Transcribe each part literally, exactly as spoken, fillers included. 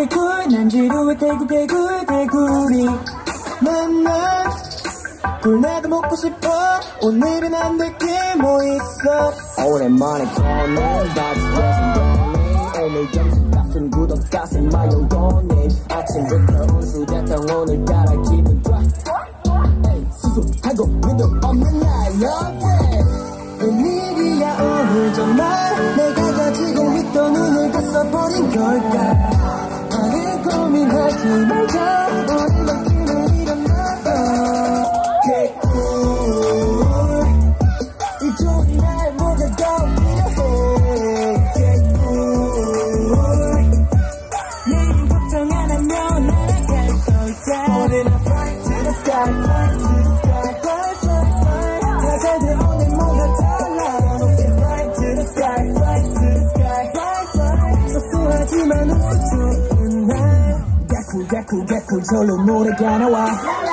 대굴 난 지루해 대굴 대굴 대굴이 만나 꿀나도 먹고 싶어 오늘은 안 될 게 뭐 있어 오랜만에 걷는 바지 벗은 거니 오늘 점심 값은 구독 값은 마용거니 아침부터 운수됐던 오늘따라 기분 좋아 수수하고 믿음 없는 날 너의 웬일이야 오늘 정말 내가 가지고 있던 눈을 다 써버린 걸까 다른 고민하지 말자 오늘만큼은 이런 나도 개꿀 이 좋은 날 모두 더 필요해 개꿀 내일 걱정 안 하면 날아갈 걸까 오늘 I fly to the sky fly to the sky fly fly fly 다들 오늘 뭔가 달라 높게 fly to the sky fly to the sky fly fly 소소하지만 웃어 좋은 날 개꿀 개꿀 개꿀 절로 노래가 나와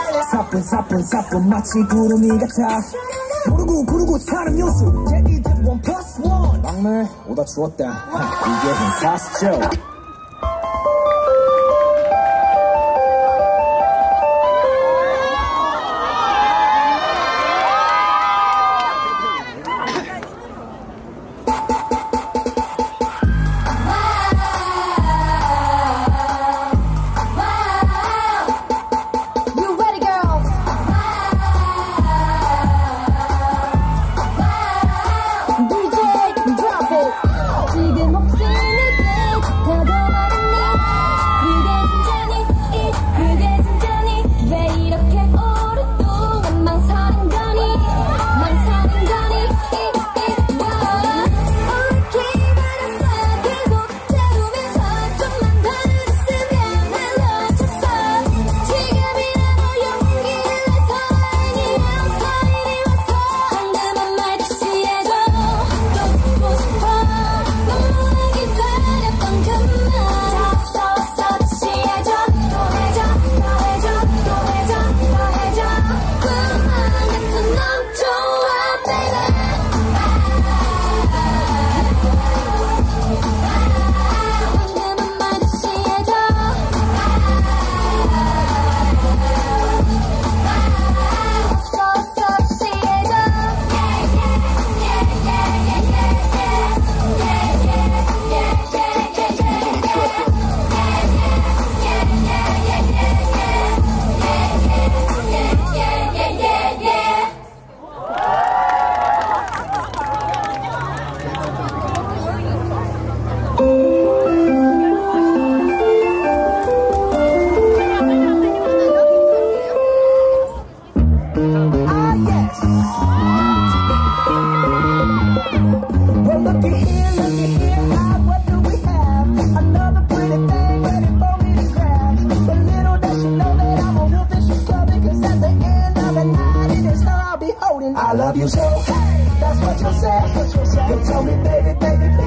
사뿐 사뿐 사뿐 마치 구름이 같아 모르고 구르고 사는 요수 제이드 원 플러스 원 막내 오다 주웠다 이게 fantastic I love you so, hey, that's what you said, you told me baby, baby